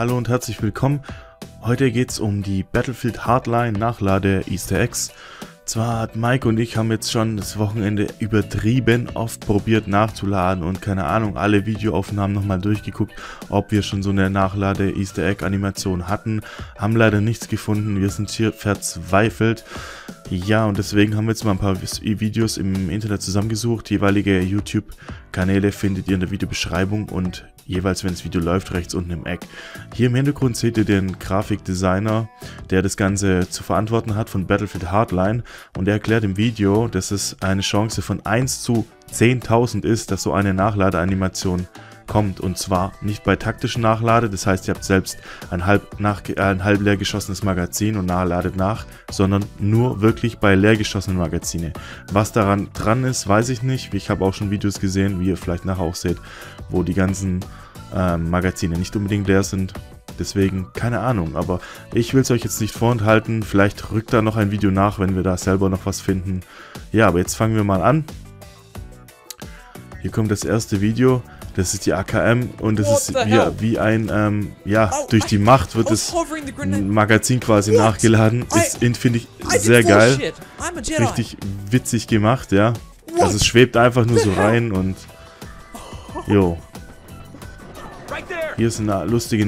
Hallo und herzlich willkommen. Heute geht es um die Battlefield Hardline Nachlade Easter Eggs. Zwar hat Mike und ich haben jetzt schon das Wochenende übertrieben oft probiert nachzuladen und keine Ahnung, alle Videoaufnahmen nochmal durchgeguckt, ob wir schon so eine Nachlade Easter Egg Animation hatten. Haben leider nichts gefunden, wir sind hier verzweifelt. Ja, und deswegen haben wir jetzt mal ein paar Videos im Internet zusammengesucht. Jeweilige YouTube-Kanäle findet ihr in der Videobeschreibung und jeweils, wenn das Video läuft, rechts unten im Eck. Hier im Hintergrund seht ihr den Grafikdesigner, der das Ganze zu verantworten hat von Battlefield Hardline. Und er erklärt im Video, dass es eine Chance von 1 zu 10.000 ist, dass so eine Nachladeanimation kommt. Und zwar nicht bei taktischen Nachlade, das heißt, ihr habt selbst ein halb leer geschossenes Magazin und nachladet nach, sondern nur wirklich bei leer geschossenen Magazine. Was daran dran ist, weiß ich nicht. Ich habe auch schon Videos gesehen, wie ihr vielleicht nachher auch seht, wo die ganzen Magazine nicht unbedingt leer sind. Deswegen, keine Ahnung, aber ich will es euch jetzt nicht vorenthalten. Vielleicht rückt da noch ein Video nach, wenn wir da selber noch was finden. Ja, aber jetzt fangen wir mal an. Hier kommt das erste Video. Das ist die AKM und das ist wie ein, ja, durch die Macht wird das Magazin quasi nachgeladen. Ist, finde ich, sehr geil. Richtig witzig gemacht, ja. Also es schwebt einfach nur so rein und, jo. Hier ist eine lustige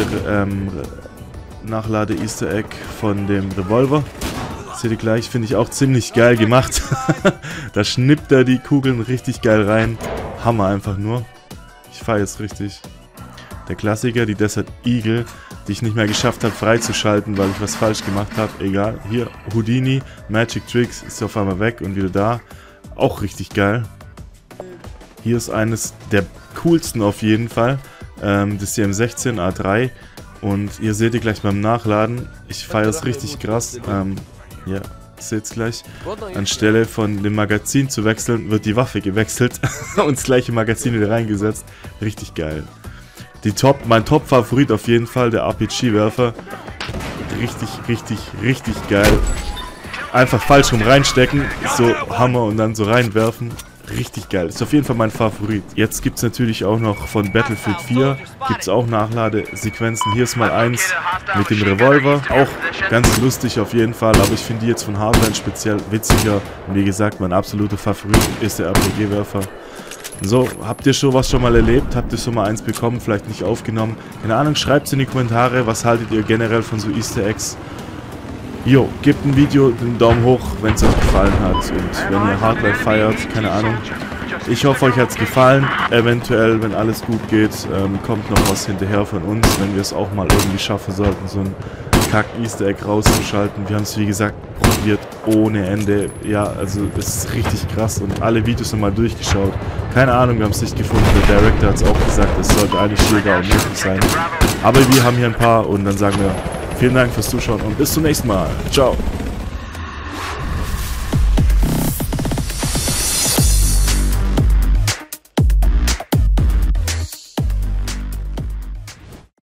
Nachlade-Easter Egg von dem Revolver. Seht ihr gleich, finde ich auch ziemlich geil gemacht. Da schnippt er die Kugeln richtig geil rein. Hammer einfach nur. Ich feiere jetzt richtig. Der Klassiker, die Desert Eagle, die ich nicht mehr geschafft habe freizuschalten, weil ich was falsch gemacht habe. Egal. Hier Houdini, Magic Tricks, ist auf einmal weg und wieder da. Auch richtig geil. Hier ist eines der coolsten auf jeden Fall. Das ist die M16 A3. Und ihr seht ihr gleich beim Nachladen. Ich feiere es richtig krass. Ja, seht es gleich. Anstelle von dem Magazin zu wechseln, wird die Waffe gewechselt und das gleiche Magazin wieder reingesetzt. Richtig geil. Mein Top-Favorit auf jeden Fall, der RPG-Werfer. Richtig geil. Einfach falsch rum reinstecken, so Hammer und dann so reinwerfen. Richtig geil. Ist auf jeden Fall mein Favorit. Jetzt gibt es natürlich auch noch von Battlefield 4, gibt es auch Nachladesequenzen. Hier ist mal eins mit dem Revolver. Auch ganz lustig auf jeden Fall, aber ich finde die jetzt von Hardline speziell witziger. Und wie gesagt, mein absoluter Favorit ist der RPG-Werfer. So, habt ihr sowas schon mal erlebt? Habt ihr schon mal eins bekommen? Vielleicht nicht aufgenommen? Keine Ahnung, schreibt es in die Kommentare. Was haltet ihr generell von so Easter Eggs? Jo, gebt ein Video einen Daumen hoch, wenn es euch gefallen hat und wenn ihr Hardline feiert, keine Ahnung. Ich hoffe, euch hat es gefallen. Eventuell, wenn alles gut geht, kommt noch was hinterher von uns, wenn wir es auch mal irgendwie schaffen sollten, so ein Kack-Easter Egg rauszuschalten. Wir haben es, wie gesagt, probiert ohne Ende. Ja, also es ist richtig krass und alle Videos nochmal durchgeschaut. Keine Ahnung, wir haben es nicht gefunden. Der Director hat es auch gesagt, es sollte eigentlich schwieriger und möglich sein. Aber wir haben hier ein paar und dann sagen wir, vielen Dank fürs Zuschauen und bis zum nächsten Mal. Ciao.